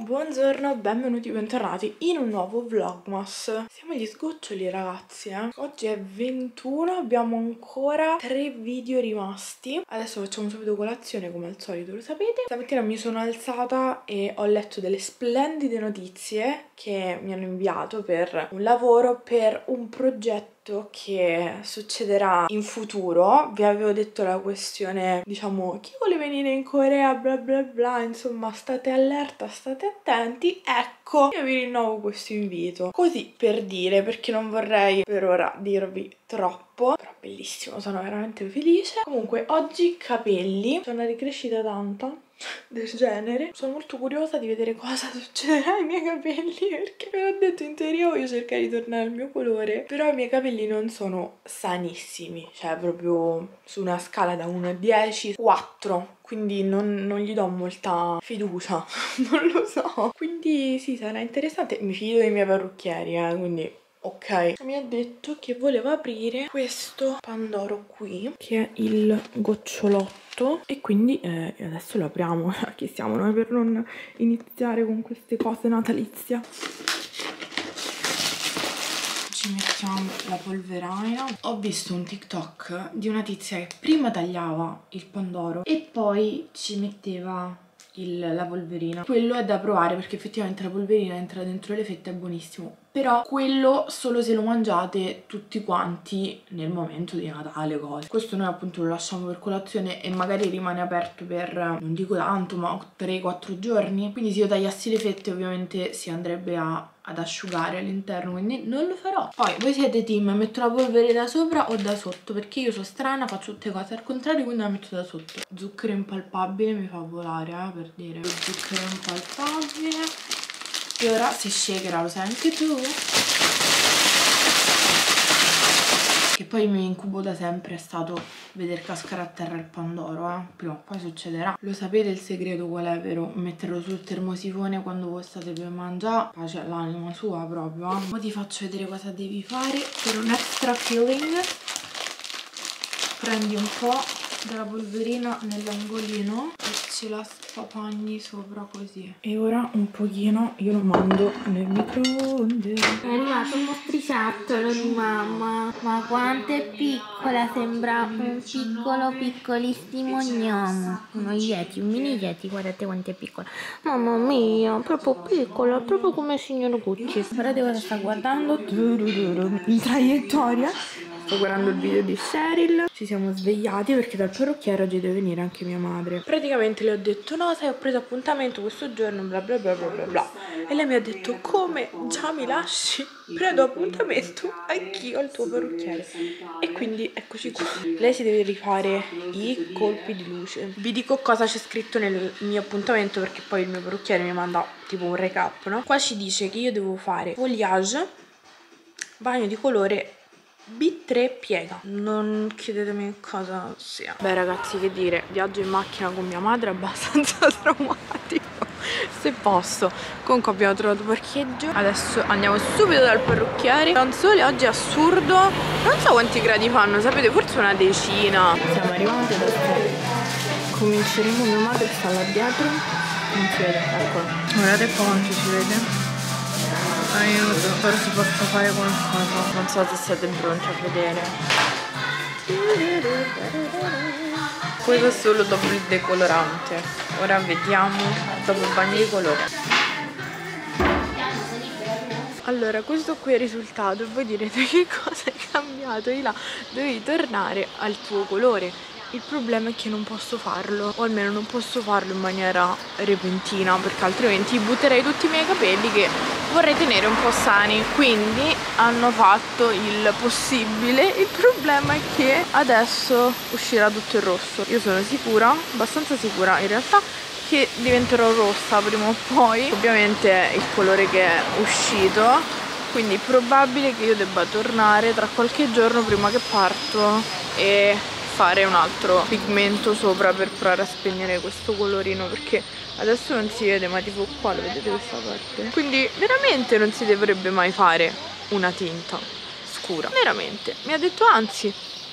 Buongiorno, benvenuti, bentornati in un nuovo vlogmas. Siamo agli sgoccioli ragazzi, Oggi è 21, abbiamo ancora 3 video rimasti. Adesso facciamo subito colazione come al solito, lo sapete. Stamattina mi sono alzata e ho letto delle splendide notizie che mi hanno inviato per un lavoro, per un progetto che succederà in futuro. Vi avevo detto la questione, diciamo, chi vuole venire in Corea, bla bla bla, insomma state allerta, state attenti. Ecco, io vi rinnovo questo invito, così per dire, perché non vorrei per ora dirvi troppo, però bellissimo, sono veramente felice. Comunque oggi capelli, sono ricrescita tanta del genere, sono molto curiosa di vedere cosa succederà ai miei capelli, perché ve l'ho detto, in teoria voglio cercare di tornare al mio colore, però i miei capelli non sono sanissimi, cioè proprio su una scala da 1 a 10 4, quindi non gli do molta fiducia non lo so, quindi sì, sarà interessante. Mi fido dei miei parrucchieri, quindi ok. Mi ha detto che voleva aprire questo pandoro qui, che è il gocciolotto, e quindi adesso lo apriamo. Chi siamo noi per non iniziare con queste cose natalizie? Ci mettiamo la polveraina. Ho visto un TikTok di una tizia che prima tagliava il pandoro e poi ci metteva la polverina. Quello è da provare perché effettivamente la polverina entra dentro le fette, è buonissimo, però quello solo se lo mangiate tutti quanti nel momento di Natale, cose. Questo noi appunto lo lasciamo per colazione e magari rimane aperto per, non dico tanto, ma 3-4 giorni, quindi se io tagliassi le fette ovviamente si andrebbe ad asciugare all'interno, quindi non lo farò. Poi voi siete team metto la polvere da sopra o da sotto? Perché io sono strana, faccio tutte cose al contrario, quindi la metto da sotto. Zucchero impalpabile mi fa volare, per dire. Lo zucchero impalpabile. E ora si shakerà, lo sai anche tu? Che poi il mio incubo da sempre è stato vedere cascare a terra il pandoro, prima o poi succederà. Lo sapete il segreto qual è, vero? Metterlo sul termosifone quando voi state per mangiare, pace all'anima sua proprio, Ora ti faccio vedere cosa devi fare per un extra feeling. Prendi un po' della polverina nell'angolino e ce la spapagni sopra così. E ora un pochino io lo mando nel microonde. È arrivato un mostriciattolo di mamma. Ma quanto è piccola, sembra un piccolo piccolissimo gnomo. Uno Yeti, un mini Yeti, guardate quanto è piccola. Mamma mia, proprio piccola, proprio come il signor Gucci. Guardate cosa sta guardando. In traiettoria sto guardando il video di Cheryl. Ci siamo svegliati perché dal parrucchiere oggi deve venire anche mia madre. Praticamente le ho detto no, sai, ho preso appuntamento questo giorno, bla bla bla bla bla bla. E lei mi ha detto come, già mi lasci? Prendo appuntamento anch'io al tuo parrucchiere. E quindi eccoci qua. Lei si deve rifare i colpi di luce. Vi dico cosa c'è scritto nel mio appuntamento perché poi il mio parrucchiere mi manda tipo un recap, no? Qua ci dice che io devo fare foliage, bagno di colore, B3 piega. Non chiedetemi cosa sia. Beh ragazzi, che dire, viaggio in macchina con mia madre è abbastanza traumatico, se posso. Comunque abbiamo trovato parcheggio. Adesso andiamo subito dal parrucchiere. C'è un sole oggi assurdo. Non so quanti gradi fanno, sapete, forse una decina. Siamo arrivati, adesso cominceremo. Mia madre sta là dietro. Non si vede, eccola. Guardate quanto si vede. Aiuto, spero si possa fare qualcosa. Non so se siete pronti a vedere. Questo è solo dopo il decolorante. Ora vediamo dopo il bagno di colore. Allora, questo qui è il risultato. E voi direte che cosa è cambiato? Di là dovevi tornare al tuo colore. Il problema è che non posso farlo, o almeno non posso farlo in maniera repentina, perché altrimenti butterei tutti i miei capelli che vorrei tenere un po' sani. Quindi hanno fatto il possibile. Il problema è che adesso uscirà tutto il rosso. Io sono sicura, abbastanza sicura in realtà, che diventerò rossa prima o poi. Ovviamente è il colore che è uscito, quindi è probabile che io debba tornare tra qualche giorno prima che parto e fare un altro pigmento sopra per provare a spegnere questo colorino, perché adesso non si vede, ma tipo qua lo vedete questa parte, quindi veramente non si dovrebbe mai fare una tinta scura, veramente. Mi ha detto anzi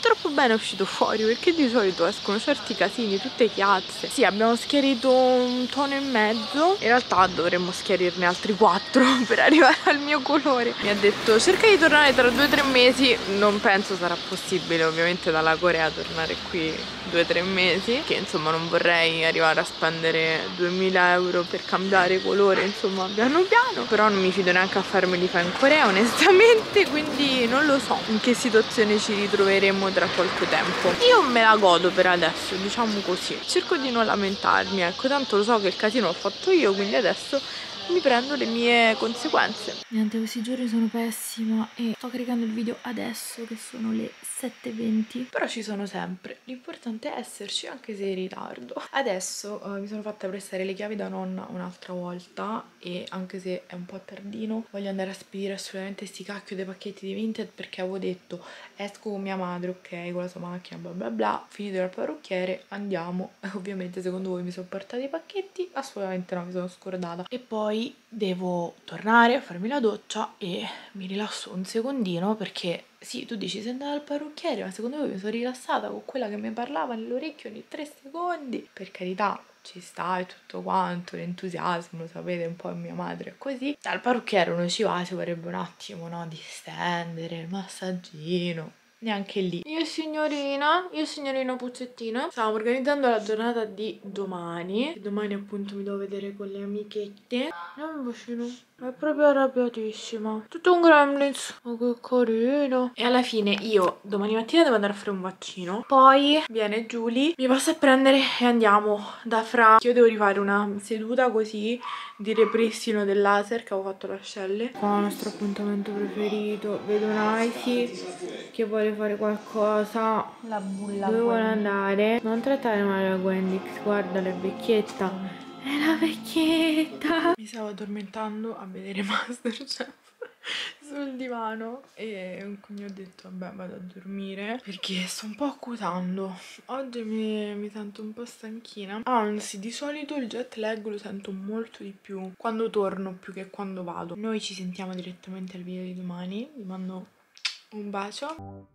troppo bene è uscito fuori, perché di solito escono certi casini, tutte chiazze. Sì, abbiamo schiarito un tono e mezzo, in realtà dovremmo schiarirne altri 4 per arrivare al mio colore. Mi ha detto cerca di tornare tra 2 o 3 mesi, non penso sarà possibile ovviamente dalla Corea tornare qui 2 o 3 mesi, che insomma non vorrei arrivare a spendere 2000 euro per cambiare colore, insomma piano piano, però non mi fido neanche a farmeli fare in Corea onestamente, quindi non lo so in che situazione ci ritroveremo tra qualche tempo. Io me la godo per adesso, diciamo così, cerco di non lamentarmi, ecco, tanto lo so che il casino l'ho fatto io, quindi adesso mi prendo le mie conseguenze. Niente, questi giorni sono pessima e sto caricando il video adesso che sono le 7:20, però ci sono sempre, l'importante è esserci anche se in ritardo. Adesso mi sono fatta prestare le chiavi da nonna un'altra volta e anche se è un po' tardino voglio andare a spedire assolutamente sti cacchio dei pacchetti di Vinted, perché avevo detto esco con mia madre, ok, con la sua macchina, bla bla bla, finito dal parrucchiere andiamo. Ovviamente secondo voi mi sono portati i pacchetti? Assolutamente no, mi sono scordata. E poi devo tornare a farmi la doccia e mi rilasso un secondino, perché sì, tu dici sei andata al parrucchiere, ma secondo me mi sono rilassata con quella che mi parlava nell'orecchio ogni 3 secondi. Per carità, ci sta e tutto quanto, l'entusiasmo, lo sapete, un po' mia madre è così. Dal parrucchiere uno ci va, ci vorrebbe un attimo, no, distendere, il massaggino. Neanche lì. Io e signorina Puccettino stavamo organizzando la giornata di domani. Domani appunto mi devo vedere con le amichette. Andiamo un bacino. È proprio arrabbiatissima. Tutto un gremlins. Oh, che carino. E alla fine io domani mattina devo andare a fare un vaccino. Poi viene Giulia, mi passa a prendere e andiamo da Fra. Io devo rifare una seduta così di ripristino del laser che avevo fatto l'ascelle. Qua il nostro appuntamento preferito. Vedo Naisi che vuole fare qualcosa. La bulla. Dove vuole andare? Non trattare male la Gwendix, guarda, è vecchietta. È la vecchietta. Mi stavo addormentando a vedere Masterchef sul divano e quindi ho detto vabbè vado a dormire perché sto un po' accusando. Oggi mi sento un po' stanchina, anzi di solito il jet lag lo sento molto di più quando torno più che quando vado. Noi ci sentiamo direttamente al video di domani, vi mando un bacio.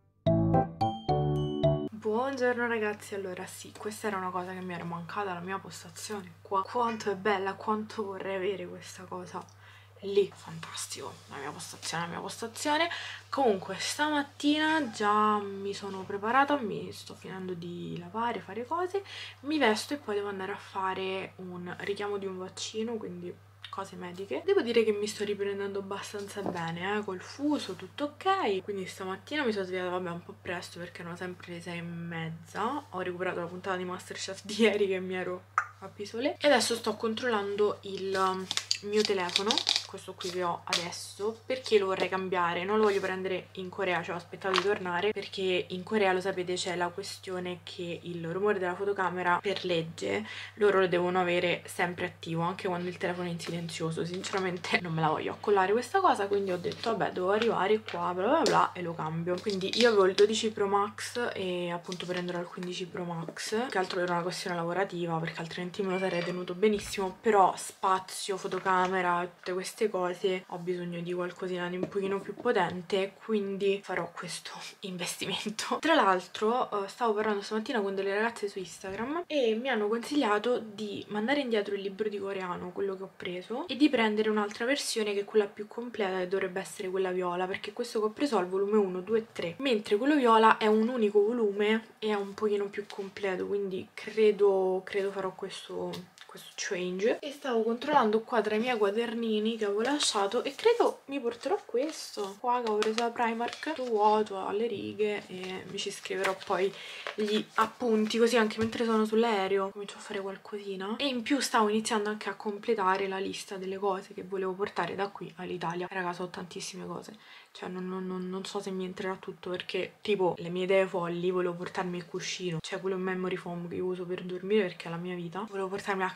Buongiorno ragazzi, allora sì, questa era una cosa che mi era mancata, la mia postazione qua. Quanto è bella, quanto vorrei avere questa cosa lì, fantastico, la mia postazione. Comunque stamattina già mi sono preparata, mi sto finendo di lavare, fare cose, mi vesto e poi devo andare a fare un richiamo di un vaccino, quindi cose mediche. Devo dire che mi sto riprendendo abbastanza bene, col fuso, tutto ok. Quindi stamattina mi sono svegliata, vabbè, un po' presto perché erano sempre le 6:30. Ho recuperato la puntata di Masterchef di ieri che mi ero a pisole. E adesso sto controllando il mio telefono, questo qui che ho adesso, perché lo vorrei cambiare. Non lo voglio prendere in Corea, cioè ho aspettato di tornare perché in Corea, lo sapete, c'è la questione che il rumore della fotocamera per legge loro lo devono avere sempre attivo anche quando il telefono è in silenzioso. Sinceramente non me la voglio accollare questa cosa, quindi ho detto vabbè, devo arrivare qua bla bla bla e lo cambio. Quindi io avevo il 12 Pro Max e appunto prenderò il 15 Pro Max, che altro era una questione lavorativa perché altrimenti me lo sarei tenuto benissimo, però spazio, fotocamera, tutte queste cose ho bisogno di qualcosina di un pochino più potente, quindi farò questo investimento. Tra l'altro stavo parlando stamattina con delle ragazze su Instagram e mi hanno consigliato di mandare indietro il libro di coreano, quello che ho preso, e di prendere un'altra versione che è quella più completa, che dovrebbe essere quella viola, perché questo che ho preso è il volume 1, 2 e 3, mentre quello viola è un unico volume e è un pochino più completo, quindi credo farò questo change. E stavo controllando qua tra i miei quadernini che avevo lasciato e credo mi porterò questo qua che avevo preso da Primark, tutto vuoto alle righe, e mi ci scriverò poi gli appunti, così anche mentre sono sull'aereo comincio a fare qualcosina. E in più stavo iniziando anche a completare la lista delle cose che volevo portare da qui all'Italia. Raga, so tantissime cose, cioè non so se mi entrerà tutto, perché tipo le mie idee folli: volevo portarmi il cuscino, cioè quello in memory foam che io uso per dormire perché è la mia vita, volevo portarmi la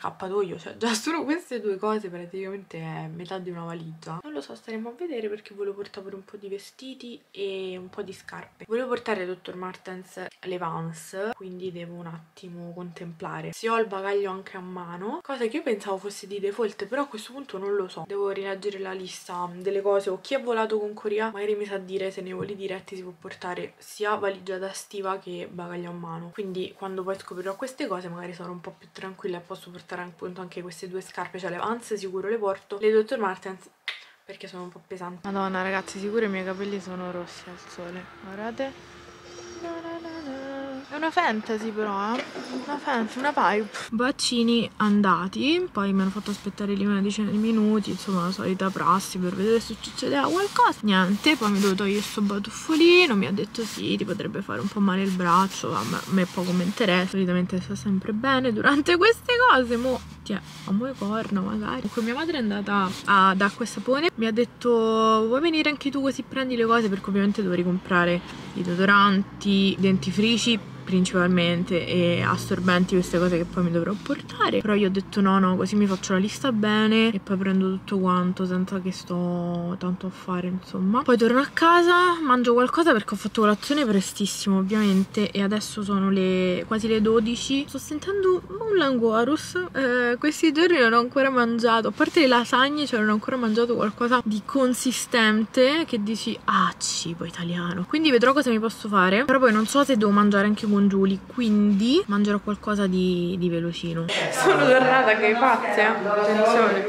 l'accappatoio, cioè già solo queste due cose praticamente è metà di una valigia. Non lo so, staremo a vedere perché volevo portare pure un po' di vestiti e un po' di scarpe. Volevo portare Dr. Martens le Vans, quindi devo un attimo contemplare se ho il bagaglio anche a mano, cosa che io pensavo fosse di default, però a questo punto non lo so. Devo rileggere la lista delle cose o chi ha volato con Corea magari mi sa dire se nei voli diretti si può portare sia valigia da stiva che bagaglio a mano, quindi quando poi scoprirò queste cose magari sarò un po' più tranquilla e posso portare appunto anche queste due scarpe, cioè le Vans sicuro le porto, le Dr. Martens perché sono un po' pesanti. Madonna ragazzi, sicuro i miei capelli sono rossi al sole, guardate. È una fantasy però, una fantasy, una vibe. Bacini andati, poi mi hanno fatto aspettare lì una decina di minuti, insomma la solita prassi per vedere se succedeva qualcosa. Niente, poi mi devo togliere sto batuffolino, mi ha detto sì, ti potrebbe fare un po' male il braccio, a me poco mi interessa, solitamente sta sempre bene durante queste cose, amo le corna magari. Comunque mia madre è andata ad acqua e sapone, mi ha detto vuoi venire anche tu così prendi le cose, perché ovviamente devo ricomprare i deodoranti, dentifrici principalmente e assorbenti, queste cose che poi mi dovrò portare. Però io ho detto no, così mi faccio la lista bene e poi prendo tutto quanto senza che sto tanto a fare, insomma. Poi torno a casa, mangio qualcosa perché ho fatto colazione prestissimo ovviamente e adesso sono quasi le 12. Sto sentendo un languorus, questi giorni non ho ancora mangiato, a parte le lasagne, cioè non ho ancora mangiato qualcosa di consistente che dici cibo italiano. Quindi vedrò cosa mi posso fare, però poi non so se devo mangiare anche con Giulia, quindi mangerò qualcosa di velocino. Sono tornata che pazze, attenzione.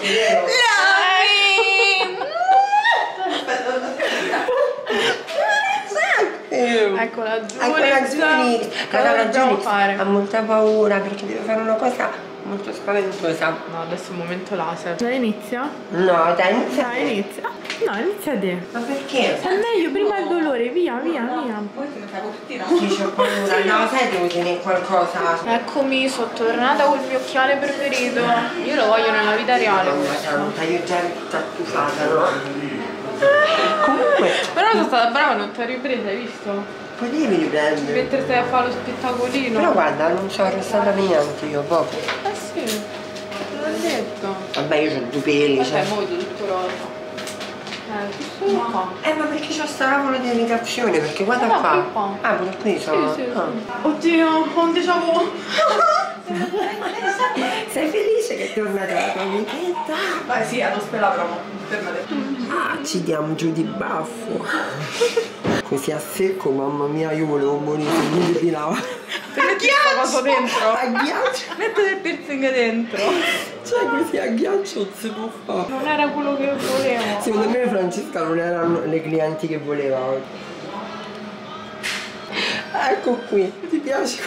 Ecco la Giulia. Cosa dobbiamo fare? Ha molta paura perché deve fare una cosa molto spaventosa. No, adesso è il momento laser. Già inizia? No, dai, inizia. Dai, inizia. No, inizia te. Ma perché? È meglio prima il dolore, via. Sì, c'ho paura. No, sai, devo tenere qualcosa. Eccomi, sono tornata col mio occhiale preferito. Io lo voglio nella vita reale. Santa, io già tatuata, no? Comunque. Però sono stata brava, non ti ho ripresa, hai visto? Potevi riprendere. Mentre stai a fare lo spettacolino. Però guarda, non sono arrestata niente io, proprio. Sì, te l'ho detto. Vabbè, io ho due peli, Cioè, mo' tutto rosa. Solo qua. Ma perché c'ho sta lavoro di irritazione? Perché guarda No, qua. qua. Ah, pure qui sono. Sì. Oddio, ho un déjà vu. Sei felice che è tornata la tua amichetta? Beh sì, allo spelavamo. Ci diamo giù di baffo. Così a secco, mamma mia, io volevo morire, mi depilava. Metti questa cosa dentro. A ghiaccio. Mettete il piercing dentro. Cioè così a ghiaccio non si può fare. Non era quello che volevo. Secondo me Francesca non erano le clienti che voleva. Ecco qui, ti piace?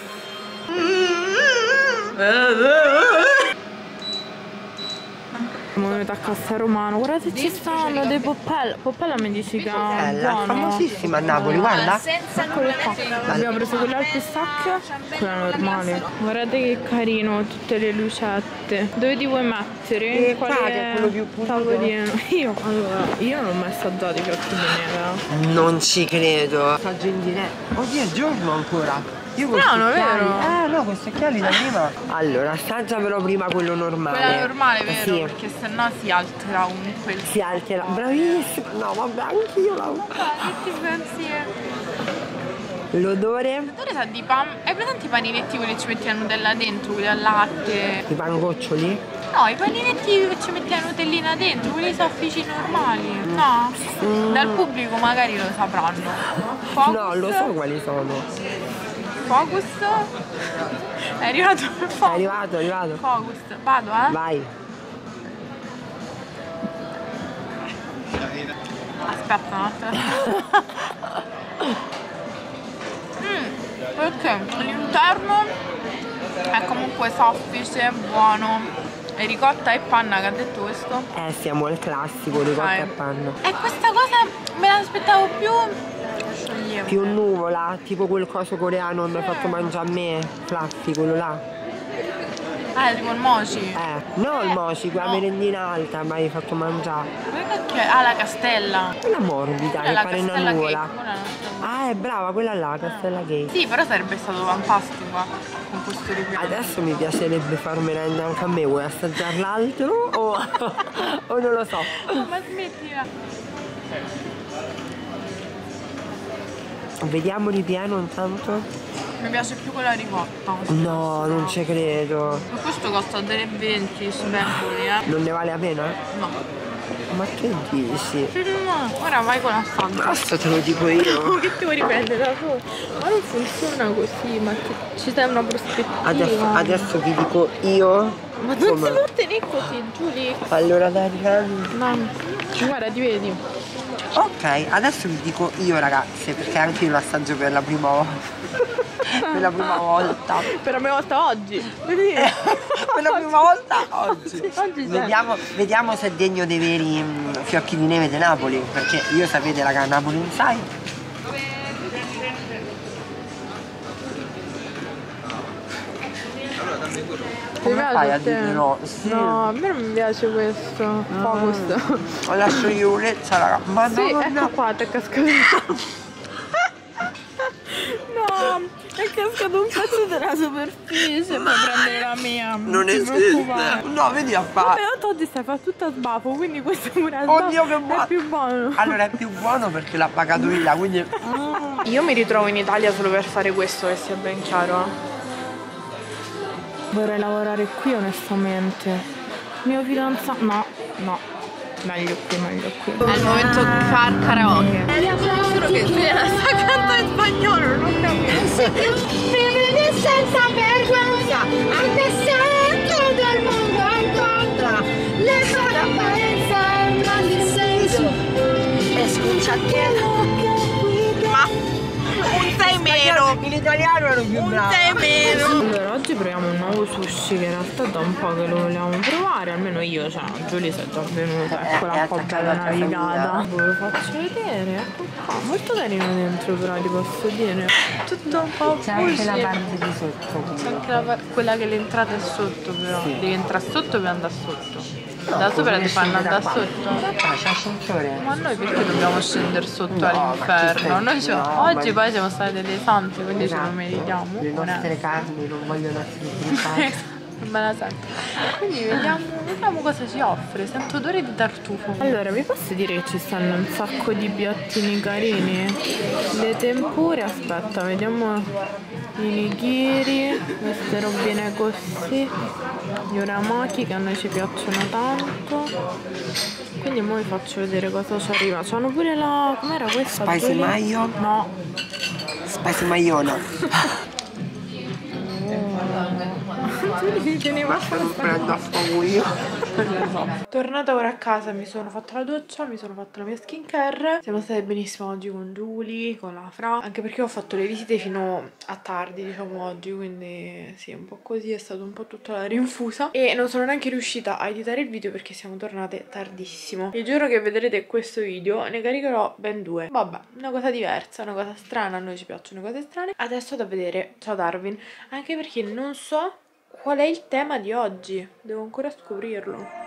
Siamo venuti a Cassa Romano, guardate ci stanno dei Poppella. Poppella mi dici che è buono. Famosissima a Napoli, guarda. Eccolo qua. Abbiamo preso quella al pistacchio, quella normale. Guardate che carino, tutte le lucette. Dove ti vuoi mettere? Qua che è quello più pulito. Tavolino. Io non ho mai assaggiato i fiocchi di neve. Non ci credo. Assaggio in diretta. Oddio, è giorno ancora. Io Strano, vero? No, questi occhiali da prima. Allora, assaggia però prima quello normale. Quella normale, vero? Sì. Perché sennò si altera comunque. Si altera. Bravissima. No, vabbè, anch'io la uso. Che ti pensi? L'odore? L'odore sa di pan. Hai presente i paninetti quelli che ci metti la Nutella dentro, quelli al latte? I pangoccioli? No, i paninetti che ci metti la Nutellina dentro, quelli soffici normali. No? Dal pubblico magari lo sapranno. Focus. No, lo so quali sono. Focus. È arrivato il Focus. È arrivato. Focus. Vado, eh? Vai. Aspetta un attimo. Perché all'interno è comunque soffice, buono. E ricotta e panna, che ha detto questo? Siamo al classico, ricotta e panna. E questa cosa me l'aspettavo più scioglievole. Più nuvola, tipo quel coso coreano che mi hai fatto mangiare a me, Fluffy, quello là. Tipo il mochi. No il mochi, quella merendina alta mi hai fatto mangiare. Che la castella. Quella morbida, che La pare una castella nuvola. cake, quella non so. Ah, è brava, quella là, Castella Gate. Sì, però sarebbe stato fantastico con questo ripiano. Adesso mi piacerebbe farmela anche a me, vuoi assaggiare l'altro o... o non lo so. Ma smettila. Vediamo ripieno intanto. Mi piace più quella ricotta. No, non ci credo. Ma questo costa 3,20 spendoli, Non ne vale la pena? No. Ma che dici? No, ora vai con la salsa. Basta, te lo dico io. Che ti vuoi riprendere da solo? Ma non funziona così, ma ci sei una prospettiva. Adesso vi dico io. Ma non si può tenere così, Giulia. Allora Darian. No, guarda, ti vedi. Ok, adesso vi dico io ragazze, perché anche io lo assaggio per la prima volta. Per la prima volta. Per la prima volta oggi. Per la prima volta oggi. Oggi Vediamo se è degno dei veri fiocchi di neve di Napoli, perché io sapete raga, Napoli Inside. Come fai a dire no? Sì. No, a me non mi piace questo. Questo. Lascio io un'ezza raga. Ma Sì, no, ecco qua, ti è cascato. No, è cascato un pezzo della superficie per prendere la mia. non esiste. No, vedi a fare. Vabbè, oggi stai fa tutta sbafo, quindi questo pure è Oddio che buono. è più buono. Allora è più buono perché l'ha pagato Illa, quindi. Io mi ritrovo in Italia solo per fare questo, che sia ben chiaro. Vorrei lavorare qui onestamente. Mio fidanzato. No. Meglio qui. È il momento karaoke. Giuro che Giulia sta cantando in spagnolo, non capisco. Vivi senza vergogna, anche se tutto il mondo incontra le sue apparenze e il mal di senso. E scusa che Ma un 6 meno. In italiano ero più bravo. 6 meno. Allora, oggi proviamo un nuovo sushi che in realtà da un po' che lo vogliamo provare. Almeno io, cioè, Giulia si è già venuta. Eccola un po' bella navigata. Ve lo faccio vedere, ecco qua. Molto carino dentro però, ti posso dire. Tutto un po' C'è anche la parte di sotto. C'è anche quella che l'entrata è sotto però. Sì. Devi entrare sotto per andare sotto. Da sopra ti fanno andare sotto. C'è ascensore. Ma noi perché dobbiamo scendere sotto No, all'inferno? ma Noi che no, oggi ma- poi siamo state delle sante, quindi ce lo meritiamo. Le nostre carni non vogliono essere bruciate. Me la sento. Quindi vediamo cosa ci offre. Sento odore di tartufo. Allora, vi posso dire che ci stanno un sacco di piattini carini? Le tempure, aspetta, vediamo i nigiri, queste robine così, gli uramaki che a noi ci piacciono tanto. Quindi ora vi faccio vedere cosa ci arriva. C'hanno pure la... com'era questa? Spicy mayo? No. Spicy maiona. Non prendo a fuoco io. Tornata ora a casa, mi sono fatta la doccia, mi sono fatta la mia skincare. Siamo state benissimo oggi con Giulia, con la Fra. Anche perché ho fatto le visite fino a tardi, diciamo oggi. Quindi sì, un po' così, è stato un po' tutta la rinfusa. E non sono neanche riuscita a editare il video perché siamo tornate tardissimo. Vi giuro che vedrete questo video, ne caricherò ben 2. Vabbè, una cosa diversa, una cosa strana, a noi ci piacciono cose strane. Adesso da vedere, ciao Darwin. Anche perché non so qual è il tema di oggi, devo ancora scoprirlo.